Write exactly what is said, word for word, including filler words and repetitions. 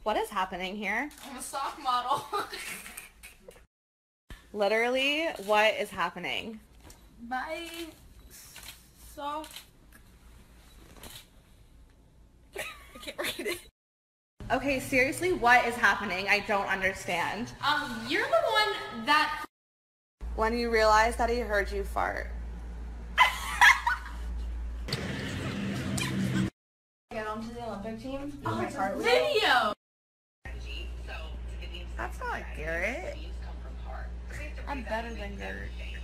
What is happening here? I'm a sock model. Literally, what is happening? My sock. I can't read it. Okay, seriously, what is happening? I don't understand. Um, you're the one that. When you realized that he heard you fart. Get onto the Olympic team. Oh, it's a video. That's not Garrett. I'm better than Garrett.